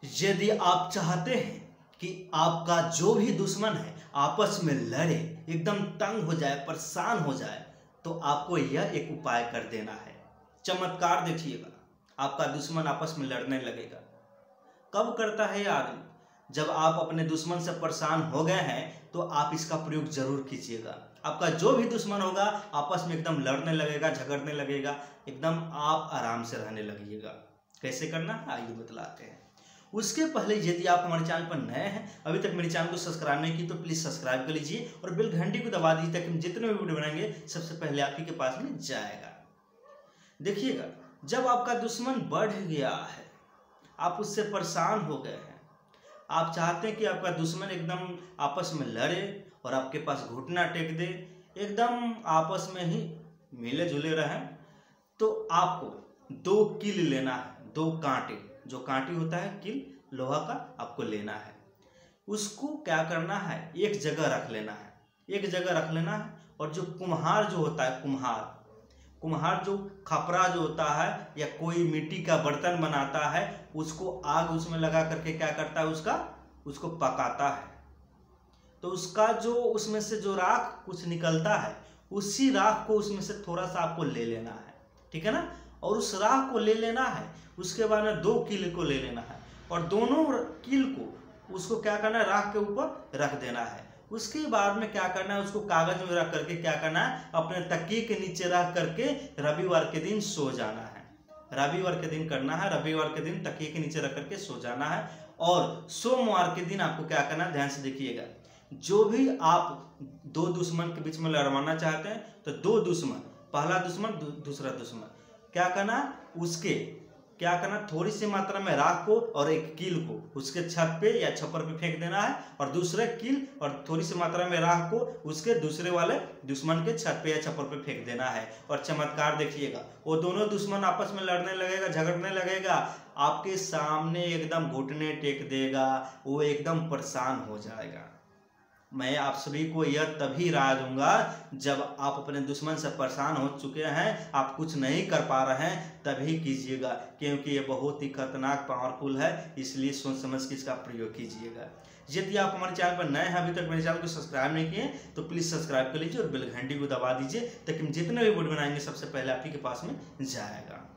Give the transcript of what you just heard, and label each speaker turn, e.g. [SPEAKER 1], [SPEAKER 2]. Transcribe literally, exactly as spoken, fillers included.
[SPEAKER 1] यदि आप चाहते हैं कि आपका जो भी दुश्मन है आपस में लड़े, एकदम तंग हो जाए, परेशान हो जाए, तो आपको यह एक उपाय कर देना है। चमत्कार देखिएगा, आपका दुश्मन आपस में लड़ने लगेगा। कब करता है यह आदमी? जब आप अपने दुश्मन से परेशान हो गए हैं तो आप इसका प्रयोग जरूर कीजिएगा। आपका जो भी दुश्मन होगा आपस में एकदम लड़ने लगेगा, झगड़ने लगेगा, एकदम आप आराम से रहने लगिएगा। कैसे करना है आइए बतलाते हैं। उसके पहले यदि आप हमारे चैनल पर नए हैं, अभी तक मेरे चैनल को सब्सक्राइब नहीं की तो प्लीज़ सब्सक्राइब कर लीजिए और बेल घंटी को दबा दीजिए ताकि हम जितने भी वीडियो बनाएंगे सबसे पहले आप ही के पास में जाएगा। देखिएगा, जब आपका दुश्मन बढ़ गया है, आप उससे परेशान हो गए हैं, आप चाहते हैं कि आपका दुश्मन एकदम आपस में लड़े और आपके पास घुटना टेक दे, एकदम आपस में ही मिले जुले रहें, तो आपको दो कील लेना है। दो कांटे, जो कांटी होता है कील लोहा का, आपको लेना है। उसको क्या करना है, एक जगह रख लेना है। एक जगह रख लेना है और जो कुम्हार जो होता है, कुम्हार कुम्हार जो खपरा जो होता है या कोई मिट्टी का बर्तन बनाता है, उसको आग उसमें लगा करके क्या करता है, उसका उसको पकाता है। तो उसका जो उसमें से जो राख कुछ निकलता है, उसी राख को उसमें से थोड़ा सा आपको ले लेना है, ठीक है ना। और उस राख को ले लेना है। उसके बाद में दो कील को ले लेना है और दोनों कील को उसको क्या करना है, राख के ऊपर रख देना है। उसके बाद में क्या करना है, उसको कागज में रख करके क्या करना है, अपने तकिए के नीचे रख करके रविवार के दिन सो जाना है। रविवार के दिन करना है, रविवार के दिन तकिए के नीचे रख करके सो जाना है। और सोमवार के दिन आपको क्या करना है, ध्यान से देखिएगा, जो भी आप दो दुश्मन के बीच में लड़वाना चाहते हैं, तो दो दुश्मन, पहला दुश्मन दूसरा दुश्मन, क्या करना, उसके क्या करना, थोड़ी सी मात्रा में राख को और एक कील को उसके छत पे या छप्पर पे फेंक देना है और दूसरे कील और थोड़ी सी मात्रा में राख को उसके दूसरे वाले दुश्मन के छत पे या छप्पर पे फेंक देना है। और चमत्कार देखिएगा, वो दोनों दुश्मन आपस में लड़ने लगेगा, झगड़ने लगेगा, आपके सामने एकदम घुटने टेक देगा, वो एकदम परेशान हो जाएगा। मैं आप सभी को यह तभी राय दूंगा जब आप अपने दुश्मन से परेशान हो चुके हैं, आप कुछ नहीं कर पा रहे हैं, तभी कीजिएगा, क्योंकि ये बहुत ही खतरनाक पावरफुल है। इसलिए सोच समझ के इसका प्रयोग कीजिएगा। यदि आप हमारे चैनल पर नए हैं, अभी तक मेरे चैनल को सब्सक्राइब नहीं किए तो प्लीज़ सब्सक्राइब कर लीजिए और बेल घंटी को दबा दीजिए ताकि हम जितने भी वीडियो बनाएंगे सबसे पहले आप ही के पास में जाएगा।